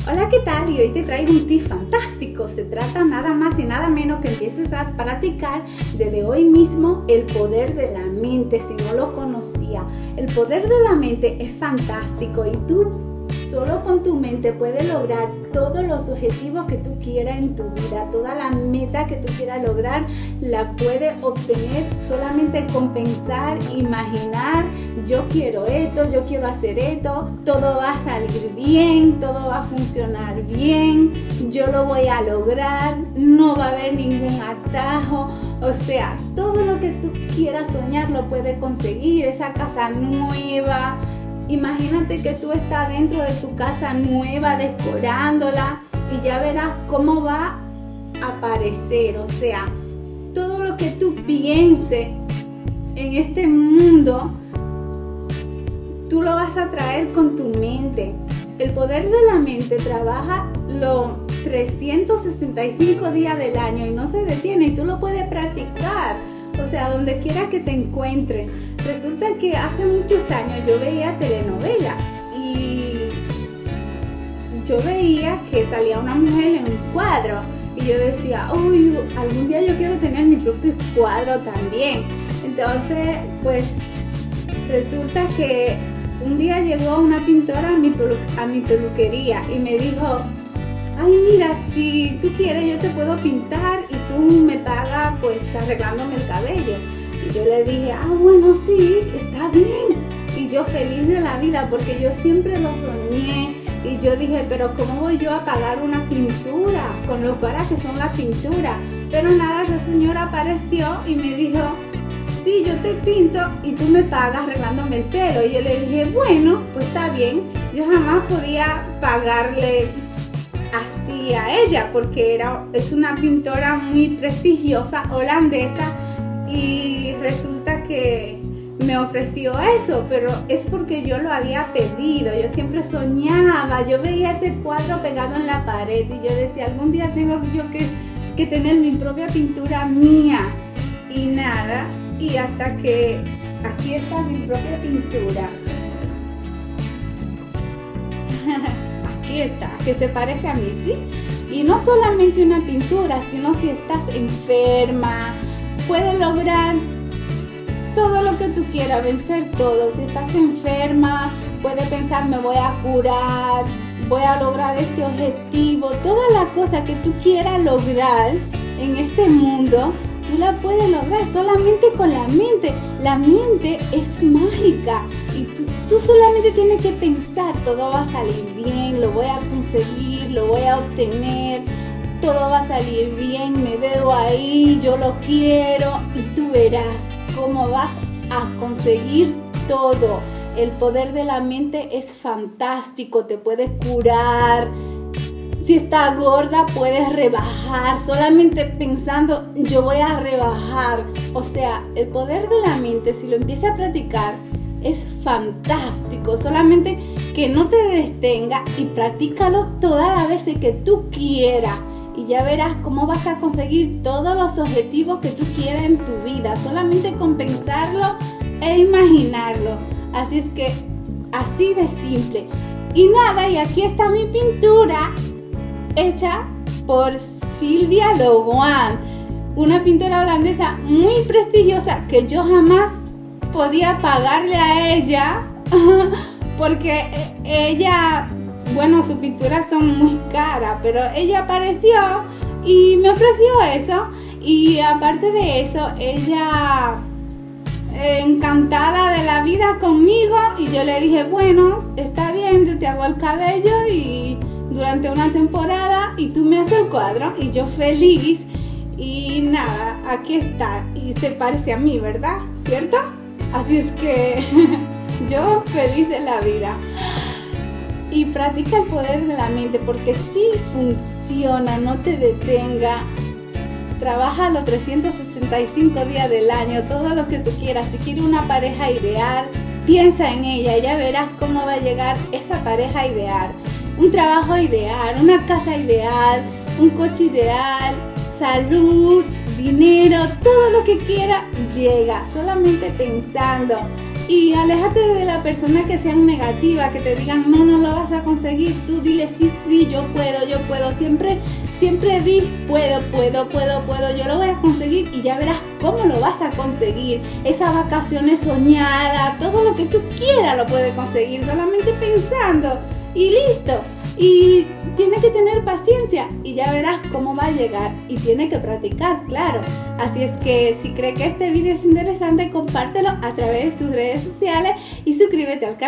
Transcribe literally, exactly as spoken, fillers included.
Hola, ¿qué tal? Y hoy te traigo un tip fantástico. Se trata nada más y nada menos que empieces a practicar desde hoy mismo el poder de la mente. Si no lo conocía, el poder de la mente es fantástico y tú solo con tu mente puedes lograr todos los objetivos que tú quieras en tu vida. Toda la meta que tú quieras lograr la puedes obtener solamente con pensar, imaginar. Yo quiero esto, yo quiero hacer esto, todo va a salir bien, todo va a funcionar bien, yo lo voy a lograr, no va a haber ningún atajo. O sea, todo lo que tú quieras soñar lo puedes conseguir. Esa casa nueva, imagínate que tú estás dentro de tu casa nueva decorándola y ya verás cómo va a aparecer. O sea, todo lo que tú pienses en este mundo, tú lo vas a traer con tu mente. El poder de la mente trabaja los trescientos sesenta y cinco días del año y no se detiene, y tú lo puedes practicar, o sea, donde quiera que te encuentres. Resulta que hace muchos años yo veía telenovelas y yo veía que salía una mujer en un cuadro y yo decía, uy, algún día yo quiero tener mi propio cuadro también. Entonces, pues resulta que un día llegó una pintora a mi, a mi peluquería y me dijo, ay, mira, si tú quieres yo te puedo pintar y tú me pagas pues arreglándome el cabello. Y yo le dije, ah, bueno, sí, está bien. Y yo feliz de la vida porque yo siempre lo soñé. Y yo dije, pero ¿cómo voy yo a pagar una pintura con lo cara que son las pinturas? Pero nada, esa señora apareció y me dijo, sí, yo te pinto y tú me pagas arreglándome el pelo. Y yo le dije, bueno, pues está bien. Yo jamás podía pagarle así a ella porque era, es una pintora muy prestigiosa, holandesa, y resulta que me ofreció eso, pero es porque yo lo había pedido. Yo siempre soñaba, yo veía ese cuadro pegado en la pared y yo decía, algún día tengo yo que, que tener mi propia pintura mía. Y nada, y hasta que aquí está mi propia pintura. Aquí está, que se parece a mí, ¿sí? Y no solamente una pintura, sino si estás enferma, puedes lograr todo lo que tú quieras, vencer todo. Si estás enferma, puedes pensar, me voy a curar, voy a lograr este objetivo. Todas las cosas que tú quieras lograr en este mundo, tú la puedes lograr solamente con la mente. La mente es mágica y tú, tú solamente tienes que pensar, todo va a salir bien, lo voy a conseguir, lo voy a obtener, todo va a salir bien, me veo ahí, yo lo quiero, y tú verás cómo vas a conseguir todo. El poder de la mente es fantástico, te puede curar. Si estás gorda, puedes rebajar, solamente pensando, yo voy a rebajar. O sea, el poder de la mente, si lo empiezas a practicar, es fantástico. Solamente que no te detenga y practícalo todas las veces que tú quieras. Y ya verás cómo vas a conseguir todos los objetivos que tú quieras en tu vida, solamente con pensarlo e imaginarlo. Así es que, así de simple. Y nada, y aquí está mi pintura, hecha por Sylvia Logan, una pintora holandesa muy prestigiosa que yo jamás podía pagarle a ella porque ella, bueno, sus pinturas son muy caras, pero ella apareció y me ofreció eso. Y aparte de eso, ella eh, encantada de la vida conmigo, y yo le dije, bueno, está bien, yo te hago el cabello y durante una temporada y tú me haces el cuadro, y yo feliz. Y nada, aquí está, y se parece a mí, ¿verdad? ¿Cierto? Así es que yo feliz de la vida. Y practica el poder de la mente porque sí funciona, no te detenga. Trabaja los trescientos sesenta y cinco días del año, todo lo que tú quieras. Si quieres una pareja ideal, piensa en ella y ya verás cómo va a llegar esa pareja ideal. Un trabajo ideal, una casa ideal, un coche ideal, salud, dinero, todo lo que quiera llega, solamente pensando. Y aléjate de la persona que sean negativa, que te digan no, no lo vas a conseguir. Tú dile sí, sí, yo puedo, yo puedo. Siempre, siempre di puedo, puedo, puedo, puedo. Yo lo voy a conseguir y ya verás cómo lo vas a conseguir. Esas vacaciones soñadas, todo lo que tú quieras lo puedes conseguir solamente pensando y listo. Y tiene que tener paciencia y ya verás cómo va a llegar. Y tiene que practicar, claro. Así es que si crees que este video es interesante, compártelo a través de tus redes sociales y suscríbete al canal.